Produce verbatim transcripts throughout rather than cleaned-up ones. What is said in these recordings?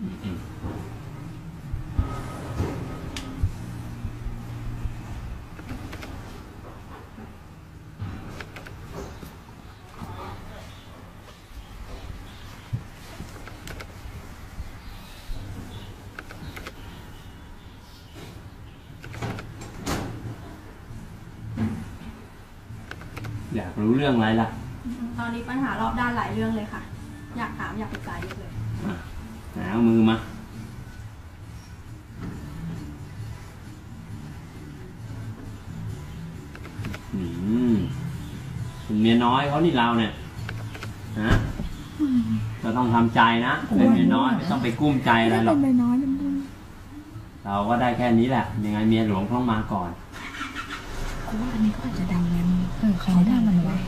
อยากรู้เรื่องอะไรล่ะตอนนี้ปัญหารอบด้านหลายเรื่องเลยค่ะอยากถามอยากปรึกษาเยอะเลยหามือมาอืมเป็นเมียน้อยเขานี่เราเนี่ยนะเราต้องทำใจนะเป็นเมียน้อยไม่ต้องไปกุ้มใจอะไรหรอกเราก็ได้แค่นี้แหละยังไงเมียหลวงต้องมาก่อนกูว่าอันนี้ก็อาจจะดังงั้นเออเขาได้มันไว้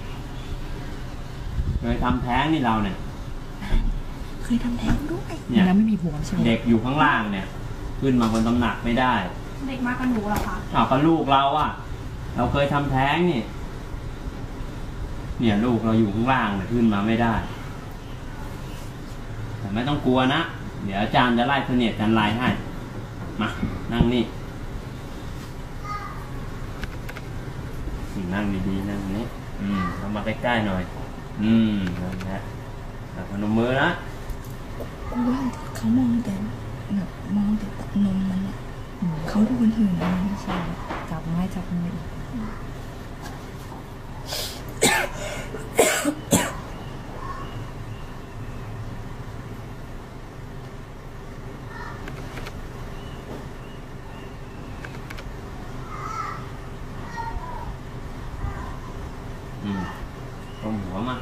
เคยทำแท้งนี่เราเนี่ยเคยทำแท้งด้วยเนี่ยแล้วไม่มีผัวใช่ไหมเด็กอยู่ข้างล่างเนี่ยขึ้นมาบนตำหนักไม่ได้เด็กมากกับหนูเหรอคะอ้าวก็ลูกเราอะเราเคยทำแท้งนี่เนี่ยลูกเราอยู่ข้างล่างเนี่ยขึ้นมาไม่ได้แต่ไม่ต้องกลัวนะเดี๋ยวอาจารย์จะไล่เสนียดจันไลให้มานั่งนี่นั่งดีๆนั่งนี้อืมเข้ามาใกล้ๆหน่อยอืมนั่นแหละพนมมือนะกูว่าเขามองแต่แบบมองแต่ตัดนมมันเนี่ยเขาดูคนอื่นนะไม่ใช่จับไม้จับมืออืมตรงหัวมา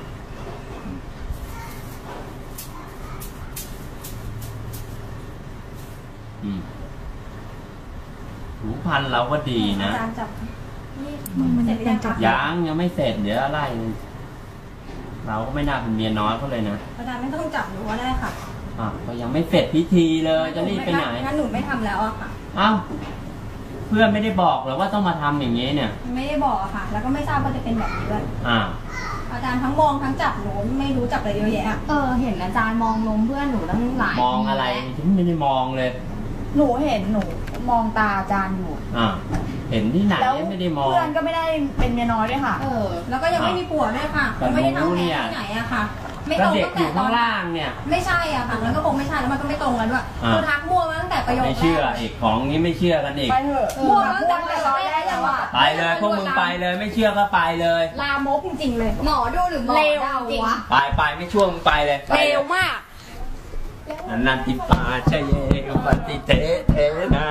อืมหูพันเราก็ดีนะอาจารย์จับนี่มันจะจับยังยังไม่เสร็จเดี๋ยวอะไรเราก็ไม่น่าเป็นเมียน้อยเขาเลยนะอาจารย์ไม่ต้องจับหนูก็ได้ค่ะอ่ะก็ยังไม่เสร็จพิธีเลยจะรีบไปไหนงั้นหนูไม่ทำแล้วอะค่ะเอ้าเพื่อนไม่ได้บอกหรอว่าต้องมาทำอย่างนี้เนี่ยไม่ได้บอกอะค่ะแล้วก็ไม่ทราบว่าจะเป็นแบบนี้ด้วยอ่าอาจารย์ทั้งมองทั้งจับหนูไม่รู้จับอะไรเยอะแยะเออเห็นอาจารย์มองนมเพื่อนหนูตั้งหลายมองอะไรฉันไม่ได้มองเลยหนูเห็นหนูมองตาอาจารย์อยู่อ่าเห็นที่ไหนไม่ได้มองเพื่อนก็ไม่ได้เป็นเมียน้อยด้วยค่ะเออแล้วก็ยังไม่มีผัวด้วยค่ะไม่ได้ทำแท้งที่ไหนอะค่ะไม่ตรงตั้งแต่ตอนล่างเนี่ยไม่ใช่อ่ะค่ะแล้วก็คงไม่ใช่แล้วมันก็ไม่ตรงกันด้วยคือทักมั่วมาตั้งแต่ประโยคแรกไม่เชื่ออีกของนี้ไม่เชื่อกันอีกไปเถอะมั่วตั้งแต่ประโยคแรกแล้วอ่ะไปเลยพวกมึงไปเลยไม่เชื่อก็ไปเลยลามกจริงๆเลยหมอดูหรือหมอเดาจริงไปไปไม่ช่วงไปเลยเร็วมากอันนันติปาเชยเอปฏิเทเทนะ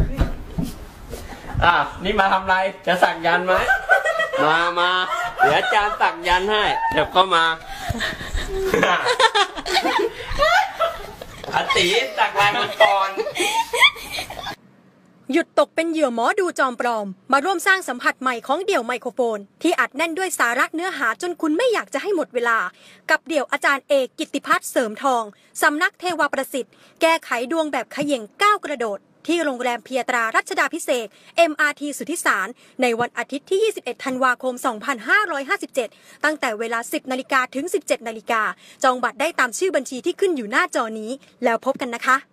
อ่ะนี่มาทำไรจะสักยันไหมมามาเดี๋ยวอาจารย์สักยันให้เดี๋ยวก็มาอติสักลายมังกรหยุดตกเป็นเหยื่อหมอดูจอมปลอมมาร่วมสร้างสัมผัสใหม่ของเดี่ยวไมโครโฟนที่อัดแน่นด้วยสาระเนื้อหาจนคุณไม่อยากจะให้หมดเวลากับเดี่ยวอาจารย์เอกกิตติพัฒน์เสริมทองสำนักเทวประสิทธิ์แก้ไขดวงแบบเขย่งก้าวกระโดดที่โรงแรมเพียตรารัชดาภิเษก เอ็ม อาร์ ที สุทธิสารในวันอาทิตย์ที่ยี่สิบเอ็ดธันวาคมสองพันห้าร้อยห้าสิบเจ็ดตั้งแต่เวลา สิบนาฬิกาถึง สิบเจ็ดนาฬิกาจองบัตรได้ตามชื่อบัญชีที่ขึ้นอยู่หน้าจอนี้แล้วพบกันนะคะ